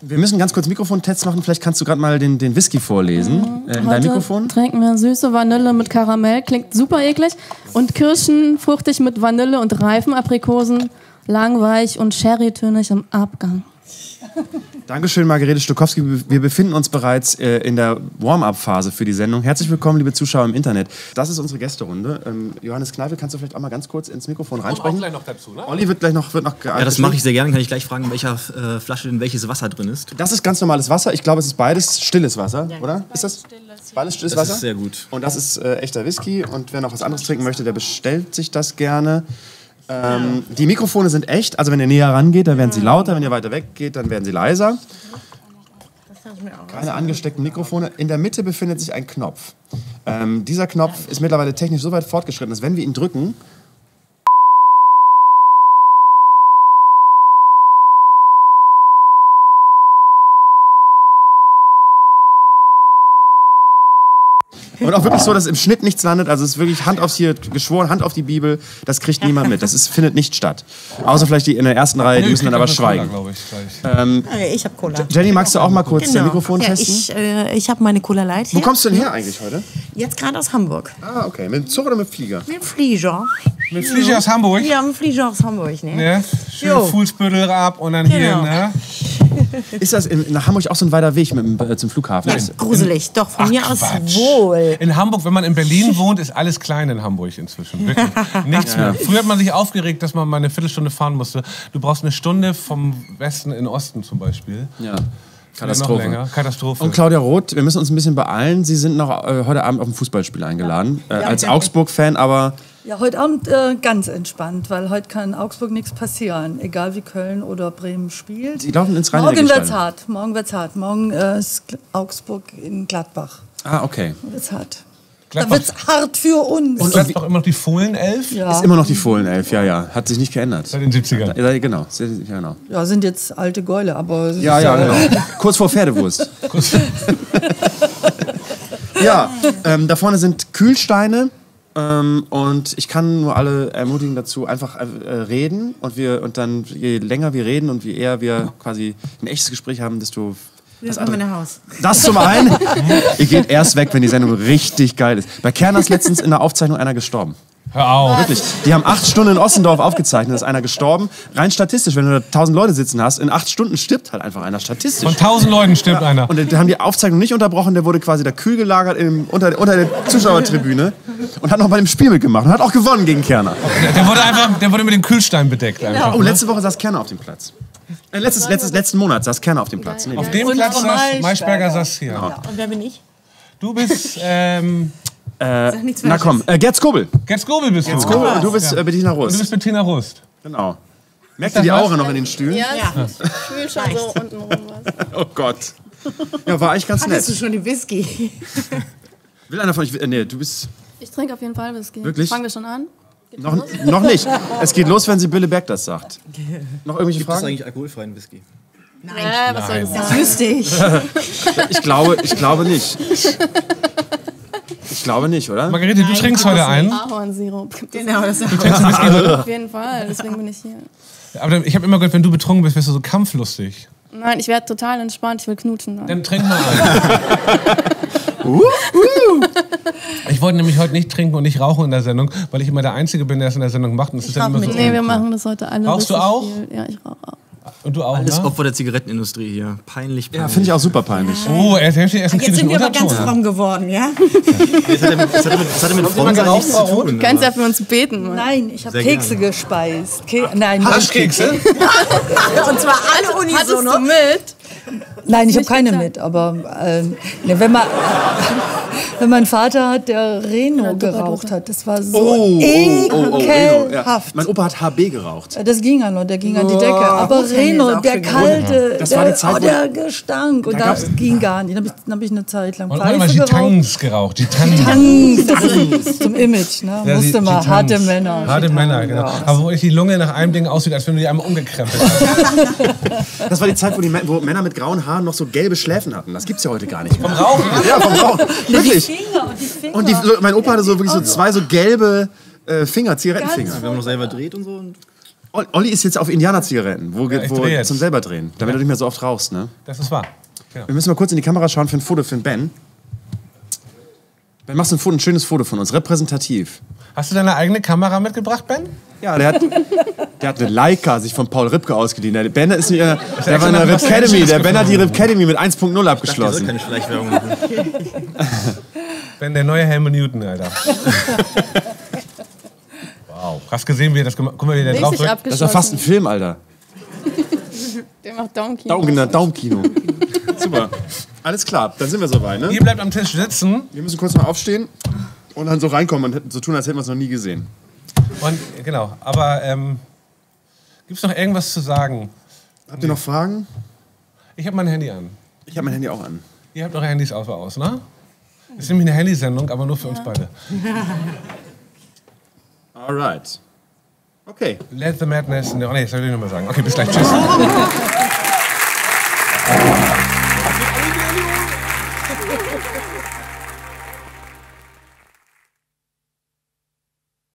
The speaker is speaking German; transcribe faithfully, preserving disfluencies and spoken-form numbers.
Wir müssen ganz kurz Mikrofontests machen. Vielleicht kannst du gerade mal den, den Whisky vorlesen. Mhm. Äh, in deinem Mikrofon. Trinken wir süße Vanille mit Karamell. Klingt super eklig. Und Kirschen fruchtig mit Vanille und reifen Aprikosen. Lang, weich und sherrytönig im Abgang. Dankeschön, Margarete Stokowski. Wir befinden uns bereits äh, in der Warm-up-Phase für die Sendung. Herzlich willkommen, liebe Zuschauer im Internet. Das ist unsere Gästerunde. Ähm, Johannes Kneipel, kannst du vielleicht auch mal ganz kurz ins Mikrofon reinsprechen? Und auch gleich noch dazu, ne? Olli wird gleich noch, wird noch Ja, das mache ich sehr gerne. Kann ich gleich fragen, in welcher äh, Flasche denn welches Wasser drin ist? Das ist ganz normales Wasser. Ich glaube, es ist beides stilles Wasser, ja, oder? Ist das? Beides stilles Wasser? Das ist sehr gut. Und das ist äh, echter Whisky. Und wer noch was anderes trinken möchte, der bestellt sich das gerne. Ähm, die Mikrofone sind echt. Also wenn ihr näher rangeht, dann werden sie lauter. Wenn ihr weiter weggeht, dann werden sie leiser. Keine angesteckten Mikrofone. In der Mitte befindet sich ein Knopf. Ähm, dieser Knopf ist mittlerweile technisch so weit fortgeschritten, dass wenn wir ihn drücken, und auch wirklich so, dass im Schnitt nichts landet. Also es ist wirklich Hand aufs hier geschworen, Hand auf die Bibel. Das kriegt niemand mit. Das ist, findet nicht statt. Außer vielleicht die in der ersten Reihe, die müssen dann aber schweigen. Cola, ich ähm, ich habe Cola. Jenny, magst du auch mal kurz genau. das Mikrofon ja, testen? Ich, äh, ich habe meine Cola Light hier. Wo kommst du denn her eigentlich heute? Jetzt gerade aus Hamburg. Ah, okay. Mit dem Zug oder mit dem Flieger? Mit dem Flieger. Mit dem Flieger aus Hamburg? Ja, mit dem Flieger aus Hamburg, ne? Ne? Schön Jo. Fußbüttel ab und dann Genau. hier, ne? Ist das in, nach Hamburg auch so ein weiter Weg mit, äh, zum Flughafen? Ja, gruselig. Doch, von Ach, mir aus Quatsch. wohl. In Hamburg, wenn man in Berlin wohnt, ist alles klein in Hamburg inzwischen. Wirklich. Nichts mehr. Früher hat man sich aufgeregt, dass man mal eine Viertelstunde fahren musste. Du brauchst eine Stunde vom Westen in den Osten zum Beispiel. Ja. Oder Katastrophe. noch länger. Katastrophe. Und Claudia Roth, wir müssen uns ein bisschen beeilen. Sie sind noch äh, heute Abend auf ein Fußballspiel eingeladen. Äh, als Augsburg-Fan, aber... Ja, heute Abend äh, ganz entspannt, weil heute kann in Augsburg nichts passieren. Egal wie Köln oder Bremen spielt. Sie laufen ins Morgen Rhein-Neckar-Stadion. wird's hart. Morgen wird's hart. Morgen äh, ist Gl- Augsburg in Gladbach. Ah, okay. Wird's hart. Gladbach- Da wird's hart für uns. Und das ist doch immer noch die Fohlenelf? ja. Ist immer noch die Fohlenelf, ja, ja. Hat sich nicht geändert. Seit den siebzigern. Ja, genau. Ja, genau. ja, sind jetzt alte Gäule, aber es Ja, ist, ja, äh, genau. Kurz vor Pferdewurst. Ja, ähm, da vorne sind Kühlsteine. Ähm, und ich kann nur alle ermutigen dazu, einfach äh, reden. Und, wir, und dann, je länger wir reden und je eher wir quasi ein echtes Gespräch haben, desto... Das kommen wir nach Haus. Das zum einen. Ihr geht erst weg, wenn die Sendung richtig geil ist. Bei Kerner ist letztens in der Aufzeichnung einer gestorben. Hör auf. Wirklich. Die haben acht Stunden in Ossendorf aufgezeichnet, ist einer gestorben. Rein statistisch, wenn du da tausend Leute sitzen hast, in acht Stunden stirbt halt einfach einer. Statistisch. Von tausend Leuten stirbt Ja. einer. Und die haben die Aufzeichnung nicht unterbrochen, der wurde quasi da kühl gelagert im, unter, unter der Zuschauertribüne und hat noch bei dem Spiel mitgemacht und hat auch gewonnen gegen Kerner. Der wurde, einfach, der wurde mit dem Kühlstein bedeckt. Einfach. Oh, letzte Woche saß Kerner auf dem Platz. Äh, letztes, letztes, letzten Monat saß Kerner auf dem Platz. Nee, Auf nee. dem Und Platz Frau saß Maischberger. Maischberger saß hier. Ja, und wer bin ich? Du bist ähm, Sag nichts Na Falsches. komm, äh, Gerd Skobel. Gerd Skobel bist du. Skobel, und du bist äh, Bettina Und du Rust. bist Bettina Rust. Genau. Merkt ihr die Aura noch in den Stühlen? Ja, Ja. ich fühle schon so unten rum was. Oh Gott. Ja, war eigentlich ganz Hattest du nett. schon den Whisky? Will einer von euch... äh, Nee, du bist... Ich trinke auf jeden Fall Whisky. Wirklich? Fangen wir schon an? Noch, noch nicht. Es geht los, wenn sie Bille Berg das sagt. Noch irgendwelche Gibt es Fragen? eigentlich alkoholfreien Whisky? Nein. Äh, was soll das Das sein? wüsste ich. Ich glaube, ich glaube nicht. Ich glaube nicht, oder? Margarete, du trinkst heute einen. Ahornsirup. Gibt es Genau, das ist auf jeden Fall, deswegen bin ich hier. Aber ich habe immer gehört, wenn du betrunken bist, wirst du so kampflustig. Nein, ich werde total entspannt, ich will knutschen. Dann. Dann trink mal einen. Ich wollte nämlich heute nicht trinken und nicht rauchen in der Sendung, weil ich immer der Einzige bin, der es in der Sendung macht. Und es ist dann rauch immer so mit Nee, wir uncool. machen das heute alle. Rauchst du richtig auch? Viel. Ja, ich rauche auch. Und du auch, Alles ne? Opfer der Zigarettenindustrie hier. Peinlich, Ja, peinlich. finde ich auch super peinlich. Oh, er hat erst einen Jetzt kritischen sind wir aber ganz Unterton. fromm geworden, ja? Das hat ja mit, das hat ja mit, das hat ja mit Frauensachen nichts zu tun. Du kannst ja für uns beten. Mann. Nein, ich habe Sehr Kekse gerne. gespeist. Ke Nein, Haschkekse? Und zwar alle Hattest unisono. du mit? Nein, ich habe Nicht keine getan. mit, aber äh, ne, wenn, man, wenn mein Vater hat, der Reno geraucht hat, das war so Oh, Reno, ja. ekelhaft. Mein Opa hat H B geraucht. Das ging ja noch, der ging an die Decke. Aber Rotwein ist Reno, auch der schön kalte, Das der, war die Zeit, oh, wo- der Gestank. Und Da da gab's- ging gar nicht. Dann habe ich, dann hab ich eine Zeit lang Und auch immer Pfeife geraucht. Gitans geraucht. Gitans. Tanz, das ist zum Image, ne? Ja, Musste die- mal, Gitans. harte Männer. Harte Gitarren, Männer, genau. ja. Aber wo ich die Lunge nach einem Ding aussieht, als wenn du die einmal umgekrempelt hast. Das war die Zeit, wo, die, Mä- wo Männer mit grauen Haaren noch so gelbe Schläfen hatten. Das gibt's ja heute gar nicht mehr. Vom Rauchen? Ja, vom Rauchen. Wirklich. Finger und die Finger. Und die, so, mein Opa hatte so wirklich so zwei so gelbe äh, Finger, Zigarettenfinger. Wir haben noch selber dreht und so. Und Olli ist jetzt auf Indianer-Zigaretten, wo, Ja, ich wo dreh jetzt. zum selber drehen, damit Ja. du nicht mehr so oft rauchst, ne? Das ist wahr. Genau. Wir müssen mal kurz in die Kamera schauen für ein Foto für den Ben. Ben, machst du ein, Foto, ein schönes Foto von uns, repräsentativ. Hast du deine eigene Kamera mitgebracht, Ben? Ja, der hat, der hat eine Leica sich von Paul Ripke ausgeliehen. Der Ben ist nicht, äh, der extra war in der nach Rip Los Academy. Angeles Der Ben hat die geflogen. Rip Academy mit eins Punkt null Ich dachte, ihr sollt abgeschlossen. keine Schleichwerbung machen. Ben, der neue Helmut Newton, Alter. Wow. Hast gesehen, wie er das gemacht hat? Guck mal, wie der drauf Richtig drückt. Das ist abgeschossen. doch fast ein Film, Alter. Der macht Daumenkino. Daumen, genau, Daumenkino. Super. Alles klar, dann sind wir soweit, ne? Ihr bleibt am Tisch sitzen. Wir müssen kurz mal aufstehen und dann so reinkommen und so tun, als hätten wir es noch nie gesehen. Und genau, aber ähm, gibt es noch irgendwas zu sagen? Habt ihr noch Fragen? Ich habe mein Handy an. Ich habe mein Handy auch an. Ihr habt eure Handys aus, aus, ne? Das ist nämlich eine Handysendung, aber nur für uns beide. Alright. Okay. Let the madness... Oh nee, das soll ich nicht nochmal sagen. Okay, bis gleich. Tschüss.